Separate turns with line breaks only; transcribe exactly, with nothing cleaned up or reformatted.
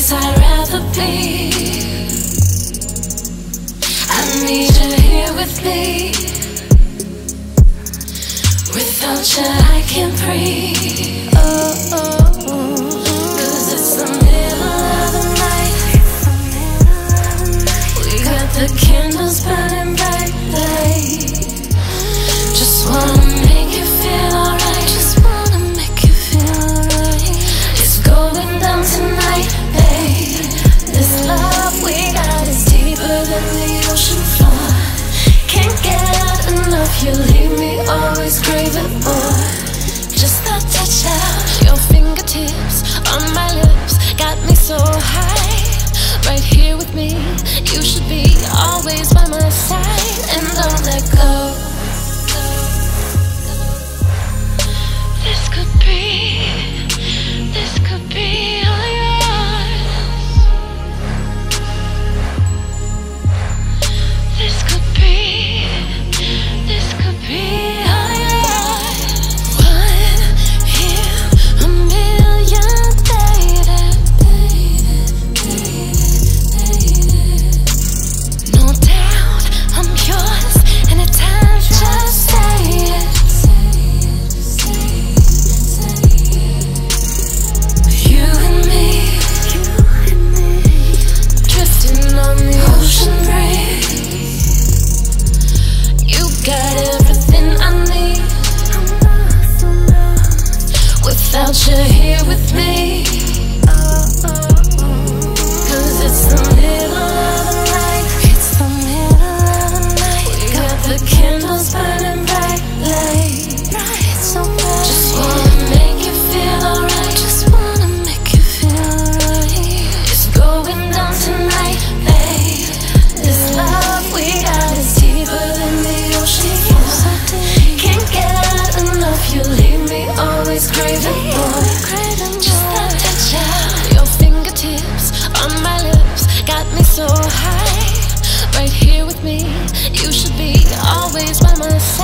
place I'd rather be. I need you here with me. Without you I can't breathe. Oh, oh, oh. Cause it's the middle of the night. We got the candles burning brightly. Just wanna make you feel alright. Just wanna make you feel alright. It's going down tonight, babe. This love we got is deeper than the ocean floor. Can't get enough, you leave me always craving more. Just the touch of your fingertips on my lips got me so high. Right here with me, you should be always by my side. And don't let go. This could be, this could be all yours. This could be, this could be all yours. One in a million, baby. No doubt I'm yours, anytime, just say it. You and me, drifting on the ocean breeze. You got everything I need. Without you here with me. Cause it's the middle of the night. It's the middle of the night. We got the candles burning brightly. So bright. Just wanna make you feel alright. Just wanna make you feel alright. It's going down tonight, babe. This love we got is deeper than the ocean floor. Can't get enough, you leave me always craving more. Just that touch of your fingertips on my lips got me so high. Right here with me, you should be always by my side.